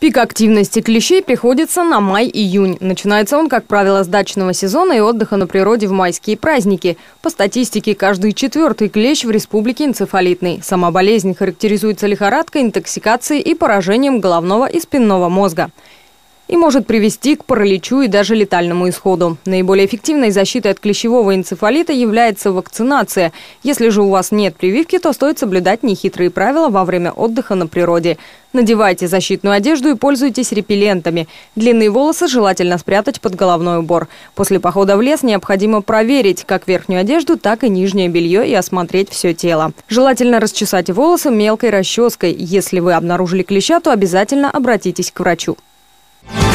Пик активности клещей приходится на май-июнь. Начинается он, как правило, с дачного сезона и отдыха на природе в майские праздники. По статистике, каждый четвертый клещ в республике энцефалитный. Сама болезнь характеризуется лихорадкой, интоксикацией и поражением головного и спинного мозга. И может привести к параличу и даже летальному исходу. Наиболее эффективной защитой от клещевого энцефалита является вакцинация. Если же у вас нет прививки, то стоит соблюдать нехитрые правила во время отдыха на природе. Надевайте защитную одежду и пользуйтесь репеллентами. Длинные волосы желательно спрятать под головной убор. После похода в лес необходимо проверить как верхнюю одежду, так и нижнее белье и осмотреть все тело. Желательно расчесать волосы мелкой расческой. Если вы обнаружили клеща, то обязательно обратитесь к врачу.